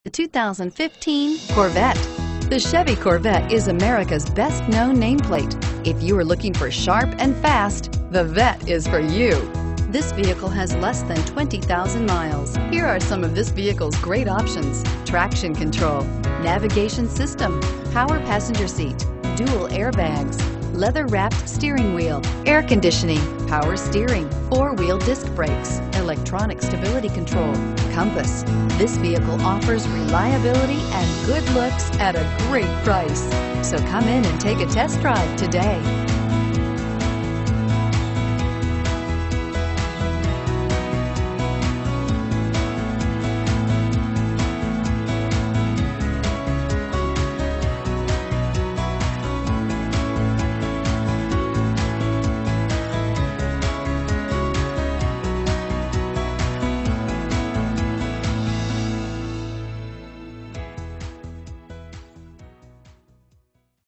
The 2015 Corvette. The Chevy Corvette is America's best-known nameplate. If you are looking for sharp and fast, the Vette is for you. This vehicle has less than 20,000 miles. Here are some of this vehicle's great options: traction control, navigation system, power passenger seat, dual airbags, leather-wrapped steering wheel, air conditioning, power steering, four-wheel disc brakes, electronic stability control, compass. This vehicle offers reliability and good looks at a great price. So come in and take a test drive today.